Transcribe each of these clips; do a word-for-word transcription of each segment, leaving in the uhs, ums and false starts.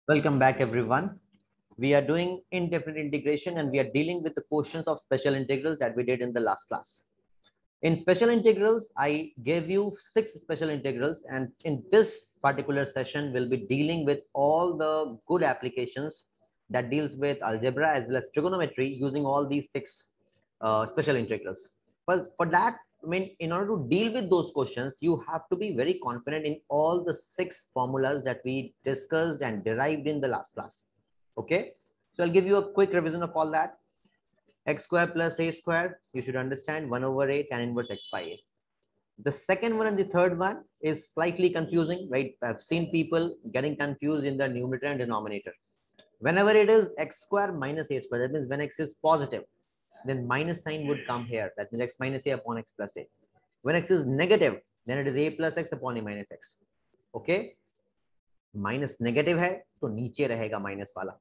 Welcome back, everyone. We are doing indefinite integration and we are dealing with the questions of special integrals that we did in the last class. In special integrals, I gave you six special integrals, and in this particular session, we'll be dealing with all the good applications that deals with algebra as well as trigonometry using all these six uh, special integrals. But for that, I mean, in order to deal with those questions, you have to be very confident in all the six formulas that we discussed and derived in the last class. Okay, so I'll give you a quick revision of all that. X square plus a square, you should understand one over a tan inverse x by a. The second one and the third one is slightly confusing, right? I've seen people getting confused in the numerator and denominator. Whenever it is x square minus a square, that means when x is positive, then minus sign would come here. That means x minus a upon x plus a. When x is negative, then it is a plus x upon a minus x. Okay? Minus negative है तो नीचे रहेगा minus वाला.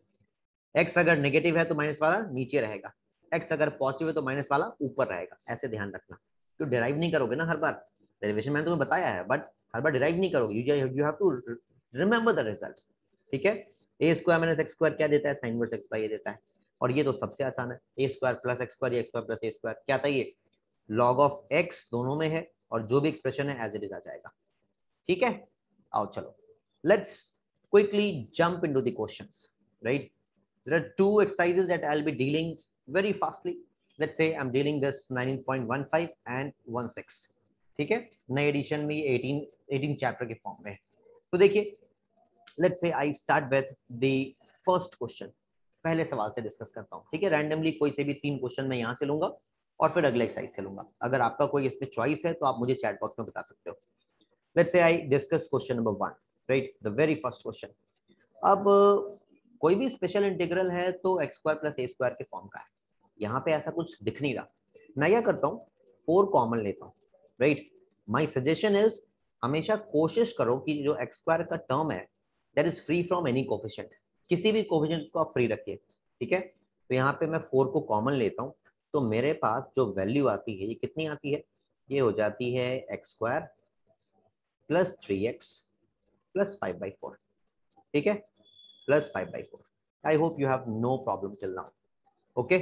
x अगर negative है तो minus वाला नीचे रहेगा. x अगर पॉजिटिव है तो माइनस वाला ऊपर रहेगा. ऐसे ध्यान रखना. तो डिराइव नहीं करोगे ना हर बार. डेरिवेशन मैंने तुम्हें बताया है, बट हर बार डिराइव नहीं करोगे. You have to remember the result. ठीक है. ए स्क्वायर माइनस एक्स स्क्वायर क्या देता है? Sine inverse X by A देता है. और ये तो सबसे आसान है. ए square plus X square, x square plus ए स्क्वायर क्या था? ये लॉग ऑफ एक्स दोनों में है और जो भी एक्सप्रेशन है एज इट इज आ जाएगा. ठीक है. आओ चलो, let's quickly jump into the questions, right? There are two exercises that I'll be dealing very fastly. Let's say I'm dealing this nineteen point one five and sixteen. ठीक है. नए addition में eighteen eighteen chapter के form में. तो देखिए, let's say I start with the first question. पहले सवाल से डिस्कस करता हूँ. ठीक है. रैंडमली कोई से भी तीन क्वेश्चन मैं यहाँ से लूंगा और फिर अगले एक्सरसाइज से लूंगा. अगर आपका कोई इसमें चॉइस है तो आप मुझे चैट बॉक्स में बता सकते हो. Let's say I discuss question number one, right? The very first question. अब कोई भी स्पेशल इंटीग्रल है तो एक्स स्क्वायर प्लस ए स्क्वायर के फॉर्म का है. यहाँ पे ऐसा कुछ दिख नहीं रहा. मैं क्या करता हूँ, फोर कॉमन लेता हूँ, राइट? माई सजेशन इज हमेशा कोशिश करो कि जो एक्स स्क्वायर का टर्म है that is free from any coefficient. किसी भी कोफिशिएंट को आप फ्री रखिए. ठीक है. तो यहाँ पे मैं फोर को कॉमन लेता हूँ तो मेरे पास जो वैल्यू आती है ये कितनी आती है? ये हो जाती है x square plus three X plus five by four. ठीक है. Plus five by four. I hope you have no problem till now. Okay,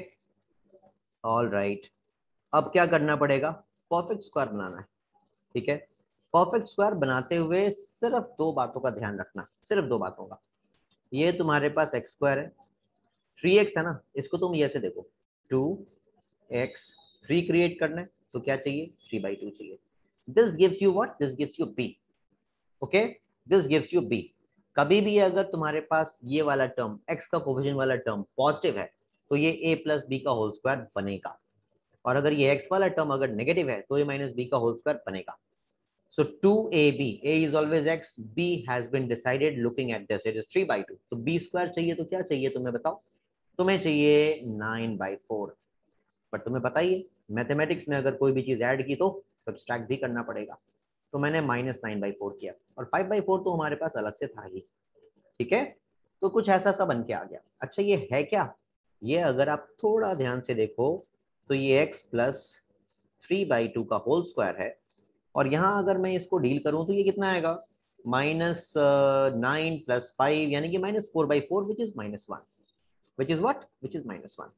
all right. अब क्या करना पड़ेगा? परफेक्ट स्क्वायर बनाना है. ठीक है. परफेक्ट स्क्वायर बनाते हुए सिर्फ दो बातों का ध्यान रखना. सिर्फ दो बातों का. ये तुम्हारे पास एक्स स्क्वायर है, थ्री एक्स है ना, इसको तुम ये से देखो, टू एक्स. थ्री क्रिएट करना है तो क्या चाहिए? थ्री बाई टू चाहिए. This gives you what? This gives you B. Okay, this gives you B. कभी भी अगर तुम्हारे पास ये वाला टर्म x का कोफिशिएंट वाला टर्म पॉजिटिव है तो ये a प्लस बी का होल स्क्वायर बनेगा. और अगर ये x वाला टर्म अगर नेगेटिव है तो ये माइनस बी का होल स्क्वायर बनेगा. So two A B, a is always x, b has been decided looking at this, it is three by two. तो b स्क्वायर चाहिए तो क्या चाहिए तुम्हें बताओ? तुम्हें चाहिए नाइन बाई फोर. बट तुम्हें पता ही है मैथमेटिक्स में अगर कोई भी चीज ऐड की तो सब्सट्रैक्ट भी करना पड़ेगा. तो मैंने माइनस नाइन बाई फोर किया और फाइव बाई फोर तो हमारे पास अलग से था ही. ठीक है. तो कुछ ऐसा सा बन के आ गया. अच्छा, ये है क्या? ये अगर आप थोड़ा ध्यान से देखो तो ये x plus three by two का होल स्क्वायर है. और यहाँ अगर मैं इसको डील करूं तो ये कितना आएगा? माइनस नाइन प्लस फाइव यानी कि minus four by four which is minus one. Which is what? Which is minus one.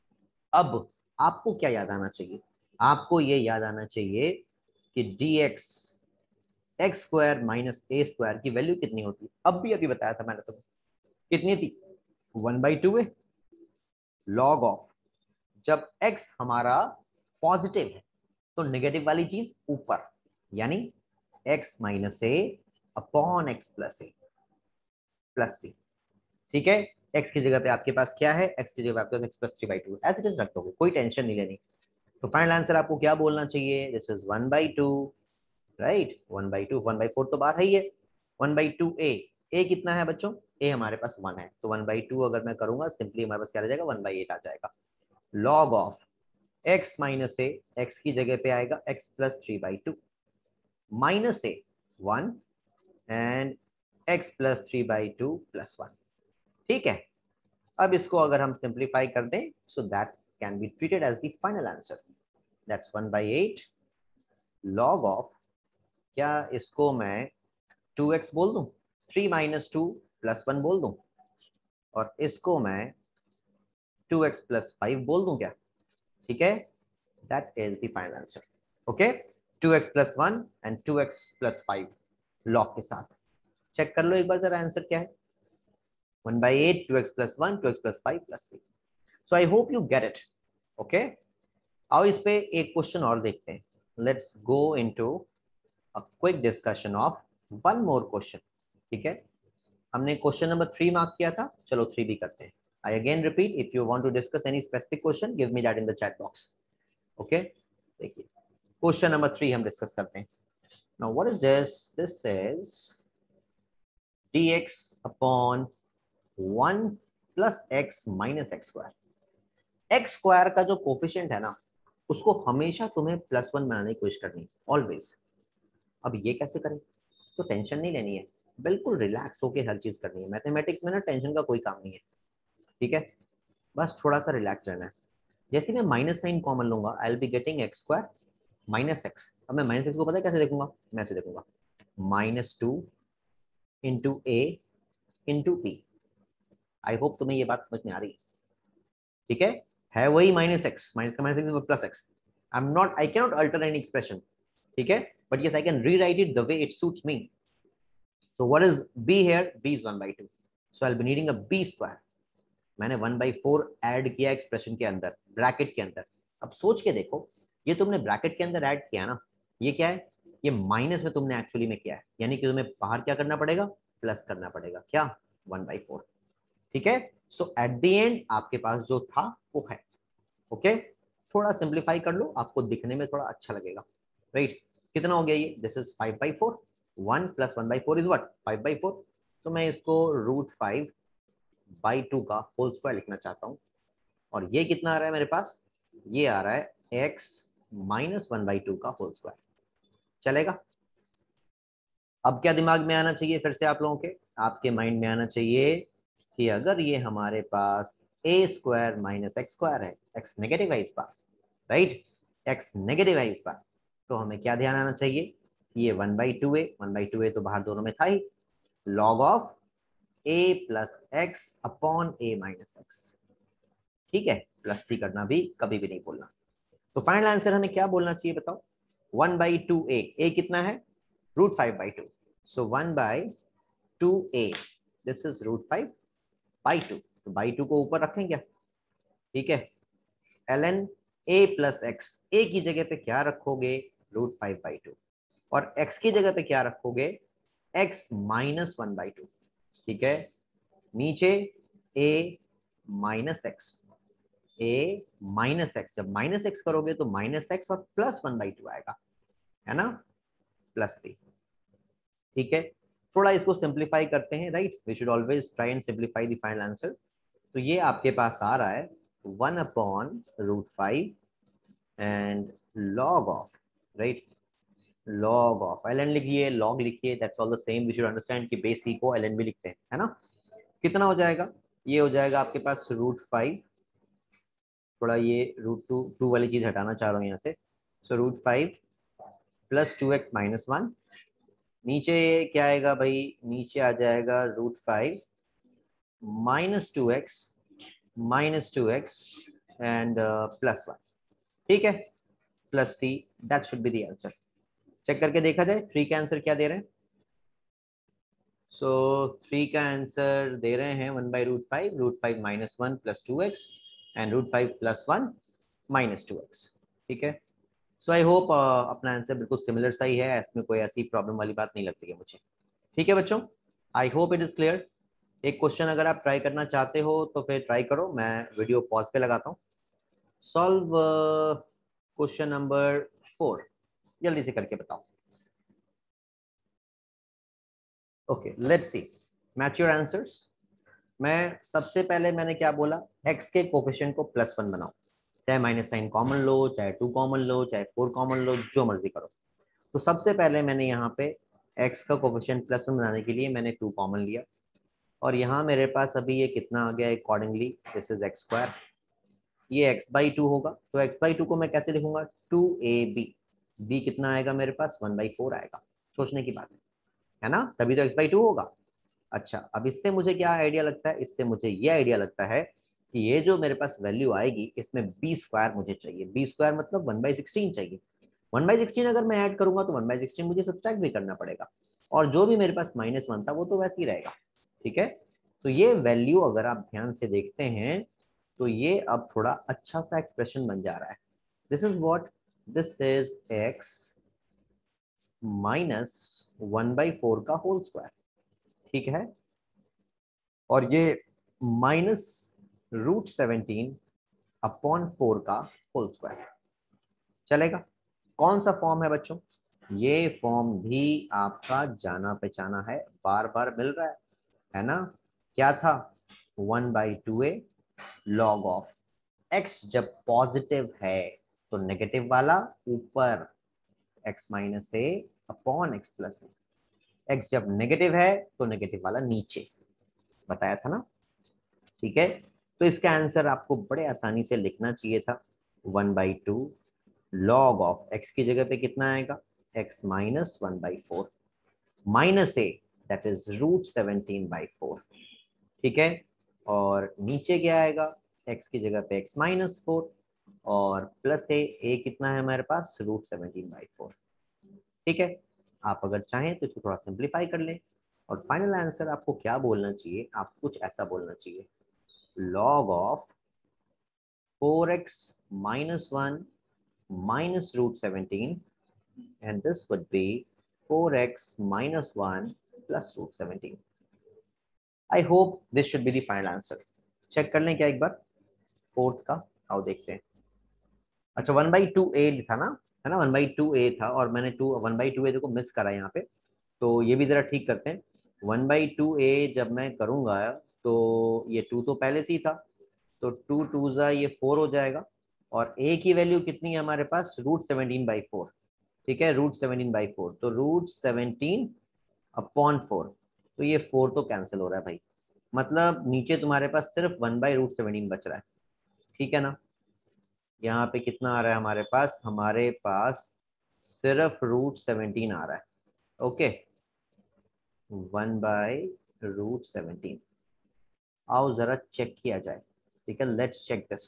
अब आपको क्या याद आना चाहिए? आपको ये याद आना चाहिए कि dx x square minus a square की वैल्यू कितनी होती है? अब भी अभी बताया था मैंने तुम्हें. कितनी थी? वन बाई टू है. लॉग ऑफ, जब x हमारा पॉजिटिव है तो नेगेटिव वाली चीज ऊपर, यानी x minus a upon x plus a plus c. ठीक है. x की जगह पे आपके पास क्या है? x की जगह पे आपके पास x plus three by two. As it is रख दोगे, कोई टेंशन नहीं लेनी. तो फाइनल आंसर आपको क्या बोलना चाहिए? This is one by two, right? One by two. One by four तो बाहर है ही है. One by two a. A कितना है बच्चों? ए हमारे पास वन है. तो वन बाई टू अगर मैं करूंगा सिंपली हमारे पास क्या आ जाएगा? वन बाई एट आ जाएगा. Log of x minus a, x की जगह पे आएगा x plus three by two, minus a one and x plus three by two plus one. ठीक है. अब इसको अगर हम सिंप्लीफाई कर दें so that can be treated as the final answer. That's one by eight log of, क्या इसको मैं टू एक्स बोल दूं? Three minus two plus one बोल दूं और इसको मैं टू एक्स प्लस फाइव बोल दूं क्या? ठीक है, that is the final answer. Okay, two x plus one and two x plus five log के साथ। चेक कर लो एक बार जरा आंसर क्या है। One by eight, two x plus one, two x plus five plus c. So I hope you get it. Okay, आओ इस पे एक क्वेश्चन और देखते हैं। Let's go into a quick discussion of one more question. ठीक है, हमने क्वेश्चन नंबर थ्री मार्क किया था, चलो थ्री भी करते हैं। I again repeat, if you want to discuss any specific question give me that in the chat box. Okay, देखिए क्वेश्चन नंबर थ्री हम डिस्कस करते हैं। Now what is this? This is dx upon one plus x minus x square. X square का जो coefficient है ना, उसको हमेशा तुम्हें प्लस वन बनाने की कोशिश करनी है, ऑलवेज। अब ये कैसे करें? तो टेंशन नहीं लेनी है, बिल्कुल रिलैक्स होके हर चीज करनी है। मैथमेटिक्स में ना टेंशन का कोई काम नहीं है, ठीक है, बस थोड़ा सा रिलैक्स रहना है। जैसे मैं माइनस साइन कॉमन लूंगा, I will be getting x square minus x. अब मैं माइनस एक्स को पता है कैसे देखूंगा? मैं ऐसे देखूंगा, minus two into a into p. I hope तुम्हें ये बात समझ में आ रही है, ठीक है? है वही माइनस एक्स, माइनस का minus x plus x. I am not, I can not alter any expression, ठीक है, but yes I can rewrite it the way it suits me. So what is b here? B is one by two. So I'll be needing a b square. मैंने one by four add किया expression के अंदर, bracket के अंदर। अब सोच के देखो, ये तुमने ब्रैकेट के अंदर ऐड किया ना, ये क्या है? ये माइनस में तुमने एक्चुअली में किया है, यानी कि तुम्हें बाहर क्या करना पड़ेगा? प्लस करना पड़ेगा। क्या? One by four. ठीक है, सो एट द एंड आपके पास जो था वो है। ओके, थोड़ा सिंप्लीफाई कर लो, आपको दिखने में थोड़ा अच्छा लगेगा, राइट? कितना हो गया ये? This is five by four. One plus one by four is what? Five by four. तो मैं इसको रूट फाइव बाई टू का होल स्क्वायर लिखना चाहता हूँ। और ये कितना आ रहा है मेरे पास? ये आ रहा है x minus one by two का होल स्क्वायर। चलेगा? अब क्या दिमाग में आना चाहिए फिर से आप लोगों के? आपके माइंड में आना चाहिए कि अगर ये हमारे पास a square minus x square है, एक्स नेगेटिव है इस बार, राइट? एक्स नेगेटिव है इस बार, तो हमें क्या ध्यान आना चाहिए? ये one by two a, one by two a तो बाहर दोनों में था ही, log of a plus x upon a minus x. ठीक है, प्लस सी करना भी कभी भी नहीं बोलना। तो फाइनल आंसर हमें क्या बोलना चाहिए बताओ? One by two a, a कितना है? Root five by two. So one by two a, this is root five by two. तो बाई टू को ऊपर रखें क्या? ठीक है, l n a plus x, a की जगह पे क्या रखोगे? Root five by two. और x की जगह पे क्या रखोगे? x minus one by two. ठीक है, नीचे a minus x, a minus x. जब माइनस एक्स करोगे तो माइनस एक्स और प्लस वन बाई टू आएगा, है ना, प्लस सी। ठीक है, थोड़ा इसको सिंप्लीफाई करते हैं, right? We should always try and simplify the final answer. तो ये आपके पास आ रहा है one upon root five and log of, right, log of ln लिखिए, log लिखिए, that's all the same. We should understand कि बेस सी को ln भी लिखते हैं, है ना? कितना हो जाएगा? ये हो जाएगा आपके पास रूट फाइव, थोड़ा ये रूट टू टू वाली चीज हटाना चाह रहा हूँ यहाँ से। So root five plus two x minus one. नीचे क्या आएगा भाई? नीचे आ जाएगा root five minus two x minus two x and plus one. ठीक है, plus c, that should be the answer. Check करके देखा जाए थ्री का आंसर क्या दे रहे हैं। सो थ्री का आंसर दे रहे हैं one by root five, root five minus one plus two x and root five plus one minus two x. ठीक है, सो आई होप अपना आंसर बिल्कुल सिमिलर सा ही है, इसमें कोई ऐसी प्रॉब्लम वाली बात नहीं लगती है मुझे। ठीक है बच्चों, I hope it is clear. एक क्वेश्चन अगर आप ट्राई करना चाहते हो तो फिर ट्राई करो, मैं वीडियो पॉज पे लगाता हूँ। सॉल्व क्वेश्चन नंबर फोर, जल्दी से करके बताओ। Okay, let's see, match your answers. मैं सबसे पहले मैंने क्या बोला? x के कोफिशिएंट को प्लस वन बनाओ, चाहे माइनस साइन कॉमन लो, चाहे टू कॉमन लो, चाहे फोर कॉमन लो, जो मर्जी करो। तो सबसे पहले मैंने यहाँ पे x का कोफिशिएंट प्लस वन बनाने के लिए मैंने टू कॉमन लिया, और यहाँ मेरे पास अभी ये कितना आ गया? Accordingly this is x square, ये x बाई टू होगा। तो x बाई टू को मैं कैसे लिखूंगा? To A B. बी कितना आएगा मेरे पास? वन बाई फोर आएगा। सोचने की बात है, है ना? तभी तो x बाई टू होगा। अच्छा, अब इससे मुझे क्या आइडिया लगता है, इससे मुझे ये आइडिया लगता है कि ये जो मेरे पास वैल्यू आएगी इसमें बी स्क्वायर मुझे चाहिए। बी स्क्वायर मतलब वन बाई सिक्सटीन चाहिए। वन बाई सिक्सटीन अगर मैं ऐड करूंगा तो वन बाई सिक्सटीन मुझे सब्ट्रैक्ट भी करना पड़ेगा, और जो भी मेरे पास माइनस वन था वो तो वैसे ही रहेगा। ठीक है, तो ये वैल्यू अगर आप ध्यान से देखते हैं तो ये अब थोड़ा अच्छा सा एक्सप्रेशन बन जा रहा है। This is what, this is x minus one by four का होल स्क्वायर। ठीक है, और ये minus root seventeen upon four का होल स्क्वायर चलेगा। कौन सा फॉर्म है बच्चों, ये फॉर्म भी आपका जाना पहचाना है, बार बार मिल रहा है है ना। क्या था, one by two a log of x जब पॉजिटिव है तो नेगेटिव वाला ऊपर, x minus a upon x plus a. X जब नेगेटिव है तो नेगेटिव वाला नीचे, बताया था ना। ठीक है, तो इसका आंसर आपको बड़े आसानी से लिखना चाहिए था, one by two log of x की जगह पे कितना आएगा, x minus one by four minus a that is root seventeen by four. ठीक है, और नीचे क्या आएगा, एक्स की जगह पे एक्स माइनस फोर और प्लस ए, ए कितना है हमारे पास, रूट सेवनटीन बाई फोर। ठीक है, आप अगर चाहें तो इसको थोड़ा सिंप्लीफाई कर लें, और फाइनल आंसर आपको क्या बोलना चाहिए, आपको कुछ ऐसा बोलना चाहिए, log of four x minus one minus root seventeen, and this would be four x minus one plus root seventeen. I hope this should be the final answer. Check कर लें क्या एक बार फोर्थ का, आओ देखते हैं। अच्छा, वन बाई टू ए था ना, है ना, वन बाई टू ए था और मैंने two one by two a को मिस करा यहाँ पे, तो ये भी जरा ठीक करते हैं। वन बाई टू ए जब मैं करूँगा तो ये टू तो पहले से ही था, तो टू टू ज़ा ये फोर हो जाएगा, और ए की वैल्यू कितनी है हमारे पास, रूट सेवनटीन बाई फोर। ठीक है, रूट सेवनटीन बाई फोर, तो रूट सेवनटीन अपॉन फोर, तो ये फोर तो कैंसिल हो रहा है भाई, मतलब नीचे तुम्हारे पास सिर्फ वन बाई रूट सेवनटीन बच रहा है। ठीक है ना, यहाँ पे कितना आ रहा है हमारे पास, हमारे पास सिर्फ रूट सेवनटीन आ रहा है। Okay, one by root seventeen, आओ जरा चेक किया जाए। ठीक है, let's check this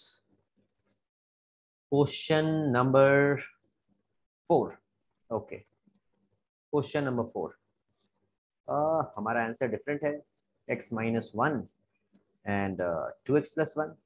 question number four. Okay, question number four, हमारा आंसर डिफरेंट है, x minus one and two x plus one,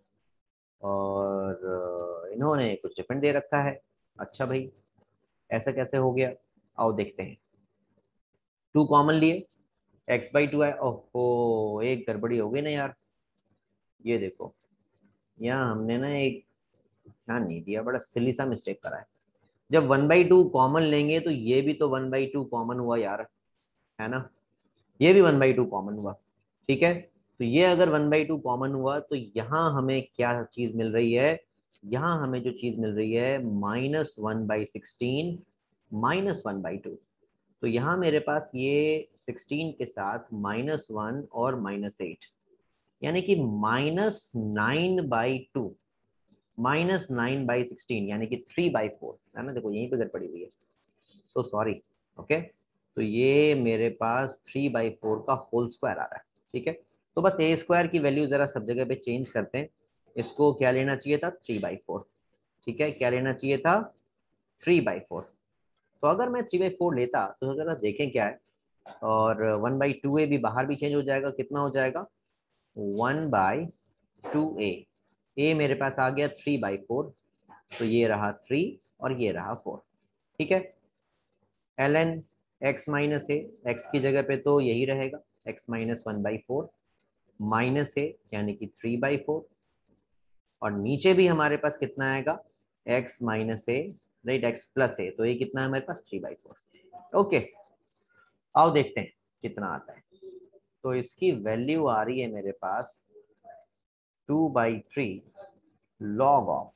और uh, इन्होंने कुछ डिफरेंट दे रखा है। अच्छा भाई, ऐसा कैसे हो गया, आओ देखते हैं। टू कॉमन लिए, एक्स बाई टू है, ओहो एक गड़बड़ी हो गई ना यार। ये देखो, यहाँ हमने ना एक ध्यान नहीं दिया, बड़ा सिली सा मिस्टेक करा है। जब वन बाई टू कॉमन लेंगे तो ये भी तो वन बाई टू कॉमन हुआ यार, है ना, ये भी वन बाई टू कॉमन हुआ। ठीक है, तो ये अगर वन बाई टू कॉमन हुआ तो यहाँ हमें क्या चीज मिल रही है, यहाँ हमें जो चीज मिल रही है minus one by sixteen minus one by two. तो यहाँ मेरे पास ये सिक्सटीन के साथ माइनस वन और माइनस एट, यानी कि minus nine by two minus nine by sixteen, यानी कि थ्री बाई फोर, है ना, देखो यहीं पे गड़बड़ी हुई है, सो सॉरी। ओके, तो ये मेरे पास थ्री बाई फोर का होल स्क्वायर आ रहा है। ठीक है, तो बस ए स्क्वायर की वैल्यू जरा सब जगह पे चेंज करते हैं, इसको क्या लेना चाहिए था, थ्री बाई फोर। ठीक है, क्या लेना चाहिए था, थ्री बाई फोर। तो अगर मैं थ्री बाई फोर लेता तो जरा देखें क्या है, और वन बाई टू ए भी बाहर भी चेंज हो जाएगा, कितना हो जाएगा, one by two a, a मेरे पास आ गया थ्री बाई फोर, तो ये रहा थ्री और ये रहा फोर। ठीक है, l n x minus a, x की जगह पे तो यही रहेगा, x minus one by four minus a यानी कि थ्री बाई फोर, और नीचे भी हमारे पास कितना आएगा, x minus a, right, x plus a, तो ये कितना है हमारे पास, थ्री बाई फोर। ओके, आओ देखते हैं कितना आता है। तो इसकी वैल्यू आ रही है मेरे पास two by three log of,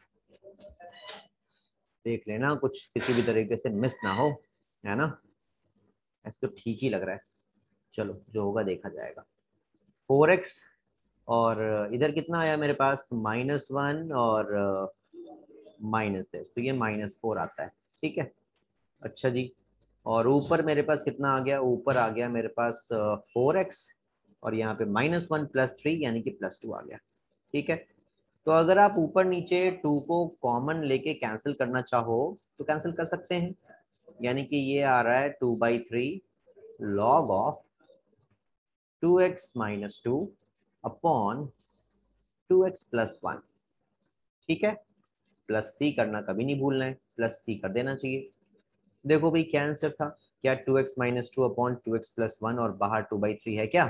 देख लेना कुछ किसी भी तरीके से मिस ना हो, है ना, ऐसे तो ठीक ही लग रहा है, चलो जो होगा देखा जाएगा। फोर एक्स, और इधर कितना आया मेरे पास, माइनस वन और माइनस दिस, तो ये माइनस फोर आता है। ठीक है, अच्छा जी, और ऊपर मेरे पास कितना आ गया, ऊपर आ गया मेरे पास फोर एक्स और यहाँ पे माइनस वन प्लस थ्री यानी कि प्लस टू आ गया। ठीक है, तो अगर आप ऊपर नीचे टू को कॉमन लेके कैंसिल करना चाहो तो कैंसिल कर सकते हैं, यानी कि ये आ रहा है two by three log of two x minus two upon two x plus one. ठीक है, प्लस सी करना कभी नहीं भूलना है, प्लस सी कर देना चाहिए। देखो भाई क्या आंसर था, क्या two x minus two upon two x plus one और बाहर टू बाई थ्री है क्या?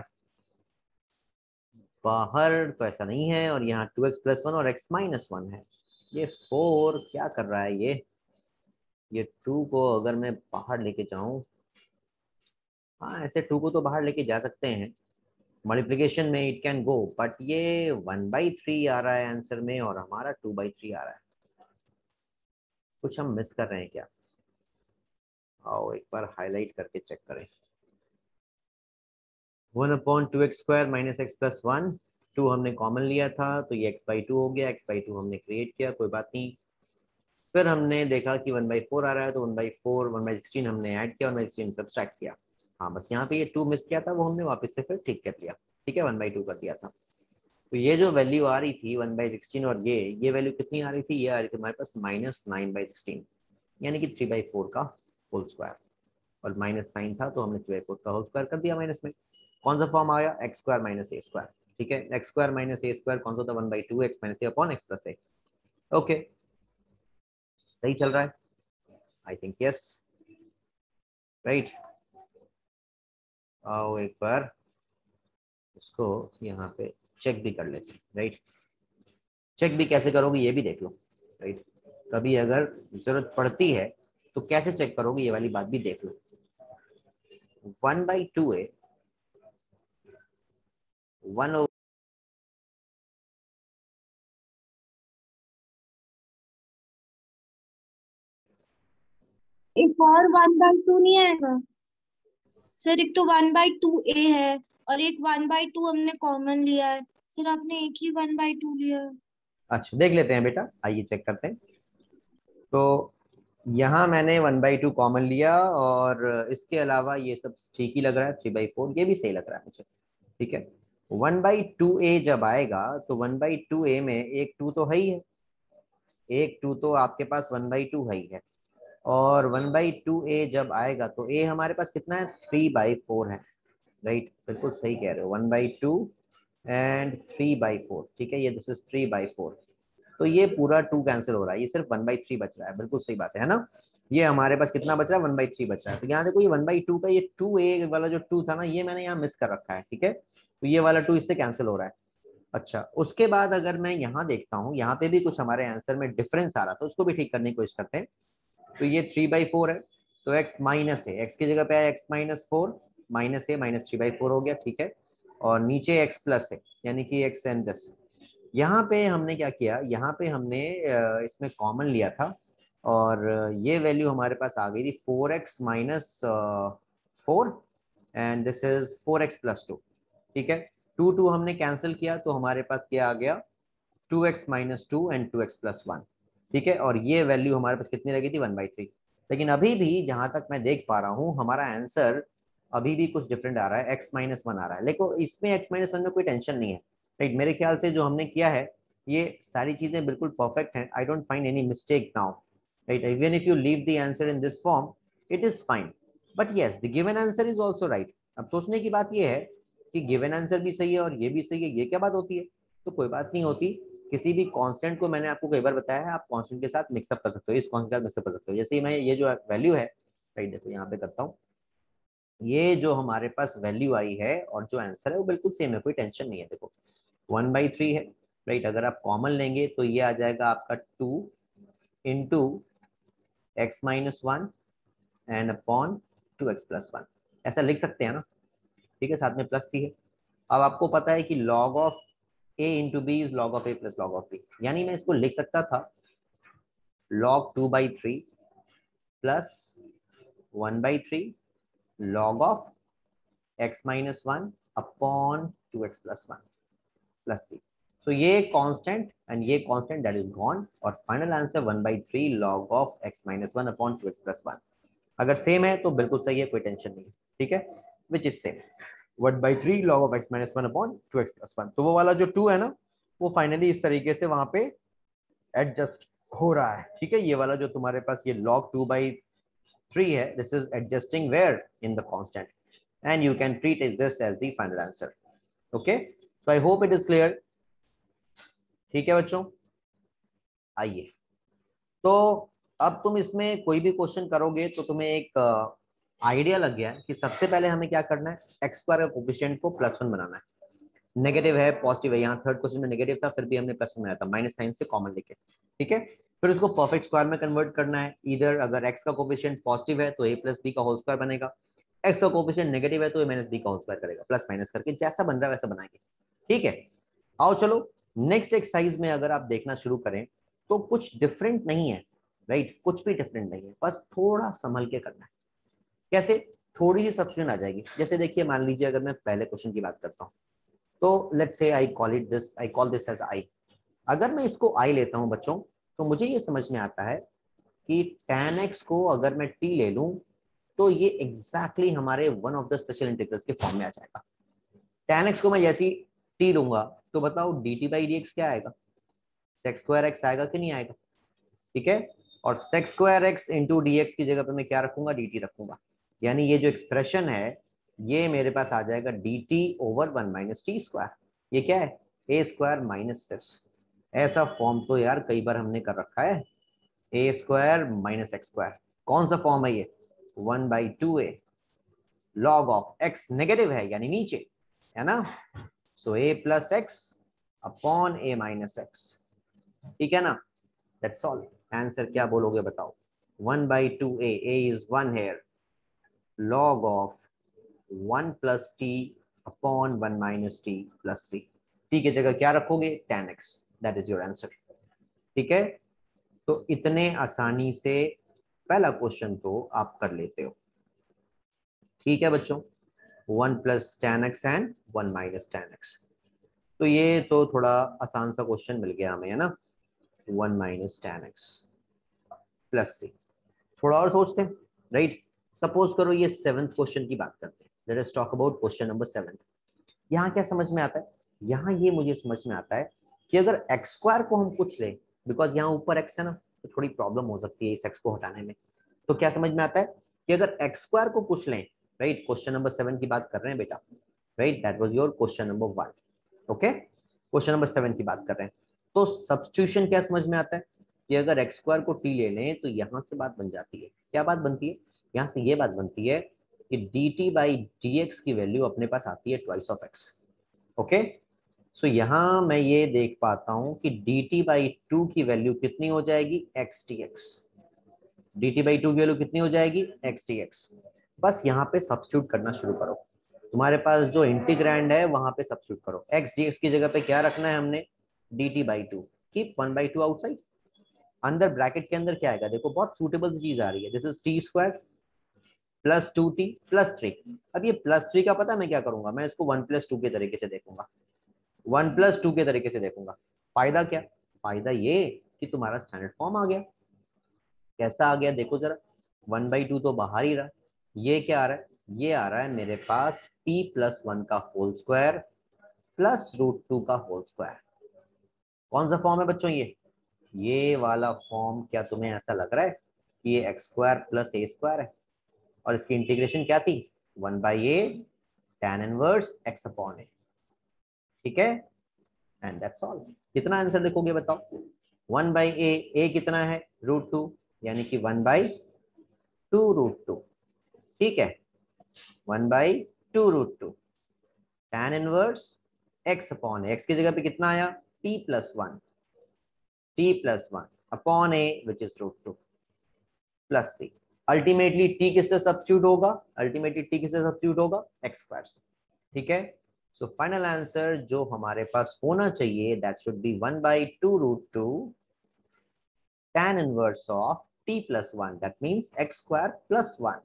बाहर तो ऐसा नहीं है, और यहाँ टू एक्स प्लस वन और x माइनस वन है। ये फोर क्या कर रहा है, ये ये टू को अगर मैं बाहर लेके जाऊं, हाँ ऐसे टू को तो बाहर लेके जा सकते हैं, मल्टीप्लिकेशन में इट कैन गो, बट ये वन बाई थ्री आ रहा है आंसर में और हमारा टू बाई थ्री आ रहा है। कुछ हम मिस कर रहे हैं क्या? आओ एक बार हाईलाइट करके चेक करें। One upon two x square minus x plus one, two हमने कॉमन लिया था तो ये एक्स बाई टू हो गया, एक्स बाई टू हमने क्रिएट किया, कोई बात नहीं। फिर हमने देखा कि वन बाई फोर आ रहा है तो one by four one by sixteen हमने ऐड किया, वन बाई सिक्सटीन सब्सट्रैक्ट किया। हाँ बस यहाँ पे ये टू मिस किया था, वो हमने वापस से फिर ठीक कर लिया। ठीक है, वन बाई टू कर दिया था। तो ये जो वैल्यू आ रही थी वन बाई सिक्सटीन और ये ये वैल्यू कितनी आ रही थी, ये आ रही थी हमारे पास माइनस नाइन बाई सिक्सटीन, यानी कि थ्री बाई फोर का होल स्क्वायर, और माइनस साइन था तो हमने थ्री बाई फोर का होल स्क्वायर कर दिया माइनस में। कौन सा फॉर्म आया, x square minus a square. ठीक है, x square minus a square कौन सा था, one by two x minus a upon x plus a. Okay, सही चल रहा है, आई थिंक यस, राइट। आओ एक बार इसको यहाँ पे चेक भी कर लेते हैं, राइट। चेक भी कैसे करोगे ये भी देख लो, राइट। कभी अगर जरूरत पड़ती है तो कैसे चेक करोगे ये वाली बात भी देख लो। वन बाई टू है, वन एक और वन बाई टू नहीं आएगा सर? एक तो वन बाई टू ए है और एक वन बाई टू हमने कॉमन लिया है सर, आपने एक ही वन बाई टू लिया है। अच्छा देख लेते हैं बेटा, आइए चेक करते हैं। तो यहाँ मैंने वन बाई टू कॉमन लिया और इसके अलावा ये सब ठीक ही लग रहा है, थ्री बाई फोर ये भी सही लग रहा है मुझे। ठीक है, वन बाई टू ए जब आएगा तो वन बाई टू ए में एक टू तो है ही है, एक टू तो आपके पास वन बाई टू है ही है, और वन बाई टू ए जब आएगा तो ए हमारे पास कितना है, थ्री बाई फोर है, राइट। बिल्कुल सही कह रहे हो, one by two and three by four. ठीक है, ये this is three by four, तो ये पूरा टू कैंसिल हो रहा है, ये सिर्फ वन बाई थ्री बच रहा है। बिल्कुल सही बात है ना, ये हमारे पास कितना बच रहा है, वन बाई थ्री बच रहा है। तो यहाँ देखो ये वन बाई टू का ये टू ए वाला जो टू था ना, ये मैंने यहाँ मिस कर रखा है। ठीक है, तो ये वाला टू इससे कैंसिल हो रहा है। अच्छा, उसके बाद अगर मैं यहाँ देखता हूँ, यहाँ पे भी कुछ हमारे आंसर में डिफरेंस आ रहा था, उसको भी ठीक करने की कोशिश करते हैं। तो ये थ्री बाई फोर है, तो एक्स माइनस है, एक्स की जगह पे आया एक्स माइनस फोर, माइनस है माइनस थ्री बाई फोर हो गया। ठीक है, और नीचे एक्स प्लस है यानी कि एक्स एंड दस। यहाँ पे हमने क्या किया, यहाँ पे हमने इसमें कॉमन लिया था और ये वैल्यू हमारे पास आ गई थी four x minus four and this is four x plus two. ठीक है, टू टू हमने कैंसिल किया तो हमारे पास क्या आ गया, two x minus two and two x plus one. ठीक है, और ये वैल्यू हमारे पास कितनी लगी थी, वन बाई थ्री। लेकिन अभी भी जहां तक मैं देख पा रहा हूँ हमारा आंसर अभी भी कुछ डिफरेंट आ रहा है, एक्स माइनस वन आ रहा है। लेकिन इसमें एक्स माइनस वन में कोई टेंशन नहीं है, राइट। मेरे ख्याल से जो हमने किया है ये सारी चीजें बिल्कुल परफेक्ट हैं, I don't find any mistake now, right. Even if you leave the answer in this form it is fine, but yes the given answer is also right. अब सोचने की बात यह है कि गिवन आंसर भी सही है और ये भी सही है, ये क्या बात होती है? तो कोई बात नहीं होती, किसी भी कांस्टेंट को मैंने आपको कई बार बताया है, आप कांस्टेंट के साथ मिक्सअप कर सकते हो, इस कांस्टेंट के साथ मिक्सअप कर सकते हो। जैसे ही मैं ये जो वैल्यू है, राइट, देखो यहाँ पे करता हूँ, ये जो हमारे पास वैल्यू आई है और जो आंसर है वो बिल्कुल सेम है, कोई टेंशन नहीं है। देखो वन बाई थ्री है, राइट, अगर आप कॉमन लेंगे तो ये आ जाएगा आपका two into x minus one and upon two x plus one, ऐसा लिख सकते हैं ना। ठीक है, साथ में प्लस सी है। अब आपको पता है कि log of a into b is log of a plus log of b, यानी मैं इसको लिख सकता था log two by three plus one by three log of x minus one upon two x plus one plus c. तो ये constant and ये constant that is gone, और final answer one by three log of x minus one upon two x plus one. अगर same है तो बिल्कुल सही है, कोई टेंशन नहीं है। ठीक है, which is same. One by three log of x minus one upon two x plus one. तो वो वाला जो टू है ना, वो फाइनली इस तरीके से वहां पे एडजस्ट हो रहा है। ठीक है, ये वाला जो तुम्हारे पास ये log टू बाई थ्री है, this is adjusting where in the constant, and you can treat this as the final answer. Okay, so I hope it is clear. ठीक है बच्चों, आइए, तो अब तुम इसमें कोई भी क्वेश्चन करोगे तो तुम्हें एक आइडिया uh, लग गया है कि सबसे पहले हमें क्या करना है, एक्स स्क्वायर का कोफिशिएंट को प्लस वन बनाना है। नेगेटिव है पॉजिटिव है, यहाँ थर्ड क्वेश्चन में नेगेटिव था फिर भी हमने प्लस वन बनाया था माइनस साइन से कॉमन लेके। ठीक है, फिर उसको परफेक्ट स्क्वायर में कन्वर्ट करना है। इधर अगर एक्स का कोफिशिएंट पॉजिटिव है तो ए प्लस बी का होल स्क्वायर बनेगा, एक्स का कोफिशिएंट नेगेटिव है तो ए माइनस बी का होल स्क्वायर करेगा, प्लस माइनस करके जैसा बन रहा है वैसा बनाएंगे। ठीक है, आओ चलो नेक्स्ट एक्सरसाइज में अगर आप देखना शुरू करें तो कुछ डिफरेंट नहीं है, राइट, कुछ भी डिफरेंट नहीं है, बस थोड़ा संभल के करना है। कैसे? थोड़ी सी सब्स्टिट्यूशन आ जाएगी। जैसे देखिए, मान लीजिए अगर मैं पहले क्वेश्चन की बात करता हूँ, तो let's say I call it this, I call this as I. अगर मैं इसको आई लेता हूँ बच्चों, तो मुझे ये समझ में आता है कि tan x को अगर मैं t ले लूं तो ये एग्जैक्टली exactly हमारे one of the special integrals के फॉर्म में आ जाएगा। tan x को मैं जैसे ही t लूंगा तो बताओ dt बाई डी एक्स क्या आएगा, सेक्स स्क्वायर एक्स आएगा कि नहीं आएगा। ठीक है, और sec square x into d x की जगह पे मैं क्या रखूंगा, dt रखूंगा। यानी ये जो एक्सप्रेशन है ये मेरे पास आ जाएगा dt over one minus t square. ये क्या है, ए स्क्वायर माइनस सिक्स। ऐसा फॉर्म तो यार कई बार हमने कर रखा है, ए स्क्वायर माइनस एक्स स्क्वायर। कौन सा फॉर्म है ये, one by two a log of x negative है यानी नीचे, है ना। So a plus x upon a minus x. ठीक है ना, दैट्स ऑल। आंसर क्या बोलोगे बताओ, one by two a, A is one here, log of one plus t upon one minus t plus c. T की जगह क्या रखोगे, tan x, that is your answer. ठीक है, तो इतने आसानी से पहला क्वेश्चन तो आप कर लेते हो। ठीक है बच्चों, one plus tan x and one minus tan x, तो ये तो थोड़ा आसान सा क्वेश्चन मिल गया हमें, है ना। One minus tan x plus c, थोड़ा और सोचते हैं, राइट। सपोज करो ये सेवंथ क्वेश्चन की बात करते हैं, let us talk about question number seven. यहाँ क्या समझ में आता है, यहाँ ये मुझे समझ में आता है कि अगर एक्स स्क्वायर को हम कुछ लें, बिकॉज यहाँ ऊपर एक्स है ना, तो थोड़ी प्रॉब्लम हो सकती है इस एक्स को हटाने में। तो क्या समझ में आता है कि अगर एक्स स्क्वायर को कुछ लें, राइट, क्वेश्चन नंबर सेवन की बात कर रहे हैं बेटा, right, that was your question number one. Okay, question number seven की बात कर रहे हैं, तो सब्स्टिट्यूशन क्या समझ में आता है कि अगर एक्स स्क्वायर को टी ले लें तो यहाँ से बात बन जाती है, क्या बात बनती है, यहाँ से ये बात बनती है कि d t by d x की वैल्यू अपने पास आती है twice of x. Okay, so यहाँ मैं ये देख पाता हूँ कि डी टी बाई टू की वैल्यू कितनी हो जाएगी, x t x. D t by two की वैल्यू कितनी हो जाएगी, एक्स टी एक्स। बस यहाँ पे सब्स्टिट्यूट करना शुरू करो, तुम्हारे पास जो इंटीग्रैंड है वहां पे सब्स्टिट्यूट करो। एक्स डी एक्स की जगह पे क्या रखना है हमने, d t by two, keep one by two outside. अंदर ब्रैकेट के अंदर क्या आएगा, देखो बहुत सूटेबल चीज आ रही है, this is t square plus two t plus three. अब ये प्लस थ्री का पता है मैं क्या करूंगा, मैं इसको वन प्लस टू के तरीके से देखूंगा, वन प्लस टू के तरीके से देखूंगा। फायदा क्या, फायदा ये कि तुम्हारा स्टैंडर्ड फॉर्म आ गया। कैसा आ गया देखो जरा, वन बाई टू तो बाहर ही रहा, ये क्या आ रहा है, ये आ रहा है मेरे पास टी प्लस वन का whole square plus root two का होल स्क्वायर। कौन सा फॉर्म है बच्चों ये ये वाला फॉर्म। क्या तुम्हें ऐसा लग रहा है कि ये एक्स स्क्वायर प्लस ए स्क्वायर है, और इसकी इंटीग्रेशन क्या थी, one by a tan inverse x upon a. ठीक है, एंड दैट्स ऑल। कितना आंसर लिखोगे बताओ, वन बाई ए, ए कितना है, रूट टू, यानी कि one by two root two. ठीक है, one by two root two tan inverse x upon x की जगह पे कितना आया, t plus one, t plus one upon a which is root two plus c. Ultimately t किससे substitute होगा, ultimately t किससे सब्स्टिट्यूट होगा, एक्स स्क्वायर से। ठीक है, सो फाइनल आंसर जो हमारे पास होना चाहिए that should be one by two root two tan inverse of t plus one, that means x square plus one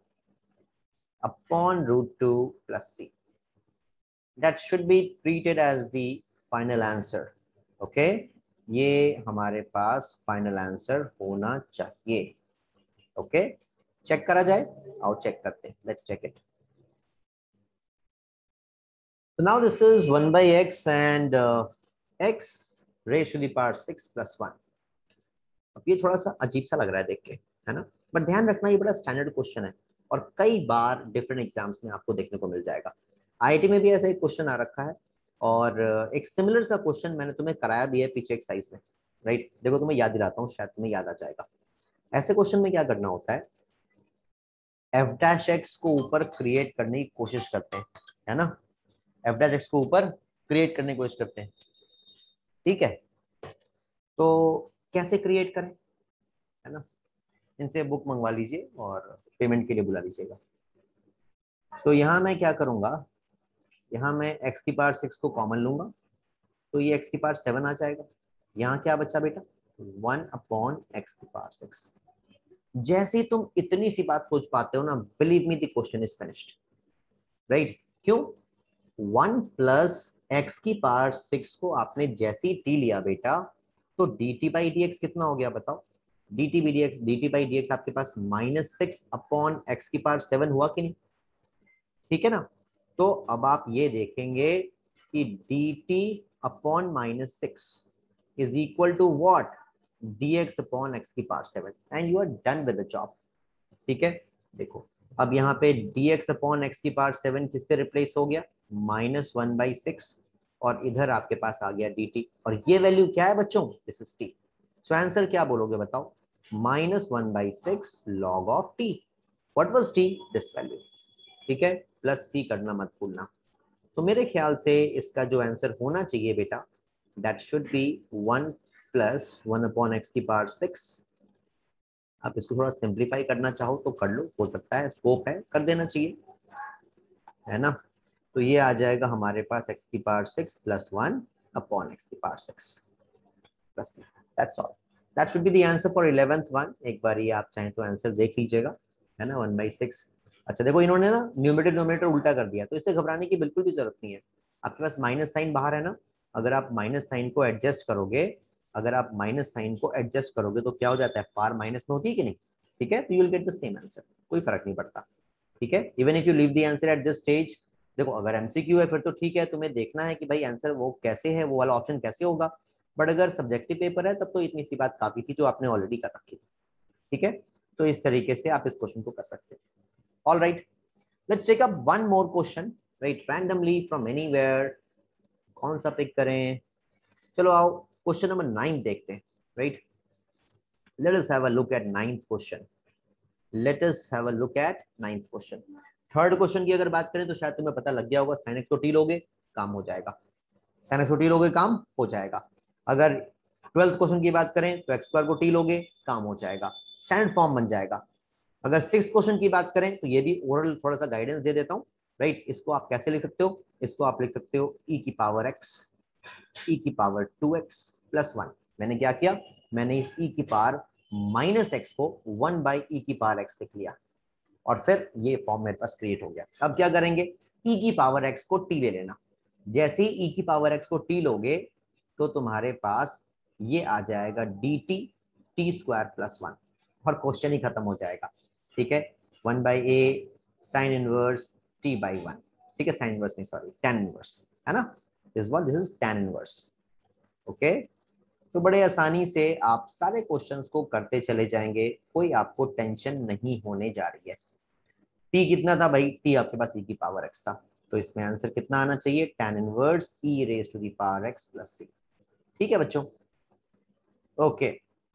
upon root two plus c. That should be treated as the final answer. Okay, ये हमारे पास final answer होना चाहिए। Okay okay? Check करा जाए, आओ check करते हैं, let's check it. So now this is one by x and uh, x raised to the power six plus one. अब ये थोड़ा सा अजीब सा लग रहा है देख के, है ना, बट ध्यान रखना ये बड़ा स्टैंडर्ड क्वेश्चन है और कई बार डिफरेंट एग्जाम्स में आपको देखने को मिल जाएगा। आईआईटी में भी ऐसा एक क्वेश्चन आ रखा है और एक सिमिलर सा क्वेश्चन मैंने तुम्हें कराया भी है पीछे एक्सरसाइज में, राइट। देखो तुम्हें याद दिलाता हूँ, शायद तुम्हें याद आ जाएगा। ऐसे क्वेश्चन में क्या करना होता है, एफ डैश एक्स को ऊपर क्रिएट करने की कोशिश करते हैं, है ना, एफ डैश एक्स को ऊपर क्रिएट करने की कोशिश करते हैं, ठीक है। तो कैसे क्रिएट करें, है ना, इनसे बुक मंगवा लीजिए और पेमेंट के लिए बुला लीजिएगा। तो यहाँ मैं क्या करूंगा, यहाँ मैं x की पावर सिक्स को कॉमन लूंगा तो ये x की पावर सेवन आ जाएगा। यहाँ क्या बचा बेटा, वन अपॉन एक्स की पावर सिक्स। जैसे ही तुम इतनी सी बात सोच पाते हो ना, believe me the question is finished, right. क्यों, वन प्लस एक्स की पावर सिक्स को आपने जैसे ही टी लिया बेटा, तो d t by d x कितना हो गया बताओ, d t by d x, d t by d x आपके पास माइनस सिक्स अपॉन एक्स की पावर सेवन हुआ कि नहीं, ठीक है ना। तो अब आप ये देखेंगे कि d t upon minus six is equal to what, d x upon x की power seven, and you are done with the job, ठीक है। देखो अब यहाँ पे dx अपॉन एक्स की पावर सेवन किससे रिप्लेस हो गया, माइनस वन बाई सिक्स, और इधर आपके पास आ गया dt, और ये वैल्यू क्या है बच्चों, this is t। So answer क्या बोलोगे बताओ, minus one by six log of t। What was t, this value, ठीक है, प्लस c करना मत भूलना। तो मेरे ख्याल से इसका जो आंसर होना चाहिए बेटा, that should be one plus one upon x की पावर सिक्स। आप इसको थोड़ा सिंप्लीफाई करना चाहो तो कर लो, हो सकता है, स्कोप है, कर देना चाहिए, है ना। तो ये आ जाएगा हमारे पास x की power six plus one upon x की power six plus, that's all, that should be the answer for eleventh one. एक बार ये आप चाहें तो आंसर देख लीजिएगा, है ना, वन बाई सिक्स। अच्छा देखो इन्होंने ना न्यूमरेटर डिनोमिनेटर उल्टा कर दिया, तो इससे घबराने की बिल्कुल भी जरूरत नहीं है। आपके पास माइनस साइन बाहर है ना, अगर आप माइनस साइन को एडजस्ट करोगे, अगर आप माइनस साइन को एडजस्ट करोगे तो क्या हो जाता है, पावर माइनस में होती है कि नहीं, ठीक है, तो you will get the same answer, कोई फर्क नहीं पड़ता, ठीक है। Even if you leave the answer at this stage, देखो अगर एमसीक्यू है फिर तो ठीक है, तुम्हें देखना है कि भाई आंसर वो कैसे है, वो वाला ऑप्शन कैसे होगा, बट अगर सब्जेक्टिव पेपर है तब तो इतनी सी बात काफी थी जो आपने ऑलरेडी कर रखी थी, ठीक है। तो इस तरीके से आप इस क्वेश्चन को कर सकते हैं। All right, let's take up one more question, right, randomly from anywhere. कौन सा पिक करें, चलो आओ क्वेश्चन नंबर नाइन देखते हैं, राइट। Let us have a look at ninth question, let us have a look at ninth question. Third question की अगर बात करें तो शायद तुम्हें पता लग गया होगा, साइन एक्स को टी लोगे काम हो जाएगा, साइन एक्स को टी लोगे काम हो जाएगा। अगर ट्वेल्थ क्वेश्चन की बात करें तो एक्स स्क्वायर को टी लोगे काम हो जाएगा, स्टैंडर्ड फॉर्म बन जाएगा। अगर सिक्स क्वेश्चन की बात करें तो ये भी ओरल थोड़ा सा गाइडेंस दे देता हूँ, राइट। इसको आप कैसे लिख सकते हो, इसको आप लिख सकते हो e की पावर x, e की power two x plus one. मैंने क्या किया, मैंने इस e की पावर माइनस एक्स को वन बाई ई की पावर x लिख लिया, और फिर ये फॉर्म मेरे पास क्रिएट हो गया। अब क्या करेंगे, e की पावर x को t ले लेना, जैसे ही e की पावर x को t लोगे तो तुम्हारे पास ये आ जाएगा dt t square plus one, और क्वेश्चन ही खत्म हो जाएगा, ठीक है। One by a sine inverse t by one, ठीक है, साइन इनवर्स नहीं सॉरी tan इनवर्स, है ना, this what this is tan inverse, okay. तो बड़े आसानी से आप सारे क्वेश्चंस को करते चले जाएंगे, कोई आपको टेंशन नहीं होने जा रही है। टी कितना था भाई, टी आपके पास e की पावर x था, तो इसमें आंसर कितना आना चाहिए, tan inverse e raise to the power x plus c, ठीक है बच्चों, ओके।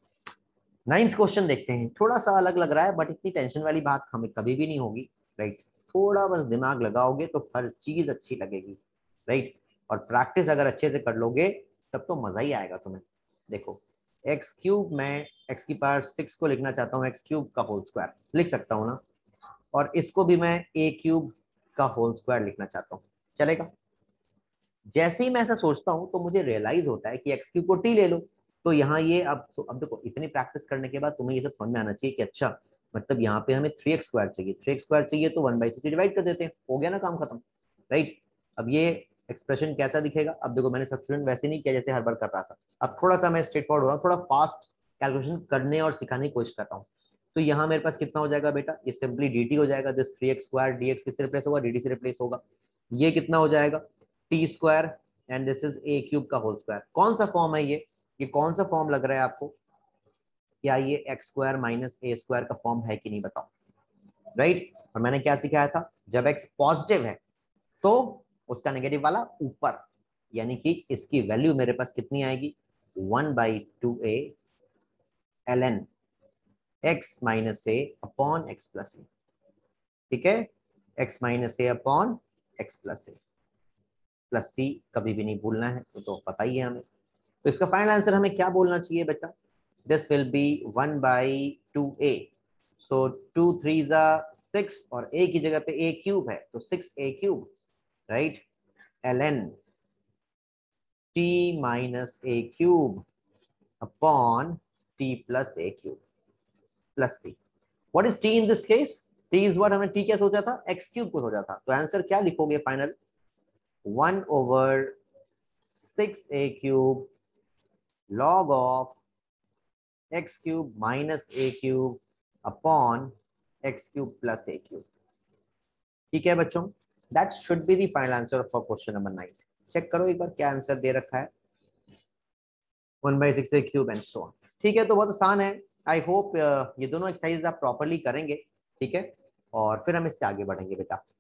नाइन्थ क्वेश्चन देखते हैं, थोड़ा सा अलग लग रहा है बट इतनी टेंशन वाली बात हमें कभी भी नहीं होगी, राइट। थोड़ा बस दिमाग लगाओगे तो हर चीज अच्छी लगेगी, राइट, और प्रैक्टिस अगर अच्छे से कर लोगे तब तो मजा ही आएगा तुम्हें। देखो एक्स क्यूब, मैं एक्स की पावर सिक्स को लिखना चाहता हूँ एक्स क्यूब का होल स्क्वायर लिख सकता हूँ ना, और इसको भी मैं ए क्यूब का होल स्क्वायर लिखना चाहता हूँ, चलेगा। जैसे ही मैं ऐसा सोचता हूँ तो मुझे रियलाइज होता है कि एक्स क्यूब को टी ले लो, तो यहाँ ये अब अब देखो इतनी प्रैक्टिस करने के बाद तुम्हें ये सब समझ में आना चाहिए कि अच्छा मतलब यहाँ पे हमें थ्री एक्स स्क्वायर चाहिए, थ्री एक्स स्क्वायर चाहिए तो वन बाई थ्री डिवाइड कर देते हैं, हो गया ना काम खत्म, राइट। अब ये एक्सप्रेशन कैसा दिखेगा, अब देखो मैंने सब्स्टिट्यूशन वैसे नहीं किया जैसे हर बार कर रहा था, अब थोड़ा सा मैं स्ट्रेट फॉरवर्ड हो रहा हूँ, थोड़ा फास्ट कैलकुलेशन करने और सिखाने की कोशिश करता हूँ। तो यहाँ मेरे पास कितना हो जाएगा बेटा, ये सिंपली dt हो जाएगा, this three x square d x किससे रिप्लेस होगा, dt से रिप्लेस होगा। ये कितना हो जाएगा, t square and this is a cube का होल स्क्वायर। कौन सा फॉर्म है ये ये कौन सा फॉर्म लग रहा है आपको? क्या ये x square minus a square का फॉर्म है कि नहीं बताओ, राइट right? और मैंने क्या सिखाया था, जब एक्स पॉजिटिव है तो उसका नेगेटिव वाला ऊपर, यानी कि इसकी वैल्यू मेरे पास कितनी आएगी, one by two a l n x minus a upon x plus a. ठीक है, x minus a upon x plus a, plus c कभी भी नहीं भूलना है, तो, तो पता ही है हमें। तो इसका फाइनल आंसर हमें क्या बोलना चाहिए बेटा? This will be one by two a. So two three जा सिक्स और ए की जगह पे ए क्यूब है तो six a cube, right? L n t minus a cube upon t plus a cube plus c. What is t in this case? T is what, हमने t क्या सोचा था, एक्स क्यूब को सोचा था। तो आंसर क्या लिखोगे final? One over six a cube log of x cube minus a cube upon x cube plus a cube। ठीक है बच्चों, that should be the final answer for question number nine। Check करो एक बार क्या answer दे रखा है, one by six a cube and so on. ठीक है, तो बहुत आसान है। आई होप ये दोनों एक्सरसाइज आप प्रॉपरली करेंगे, ठीक है, और फिर हम इससे आगे बढ़ेंगे बेटा।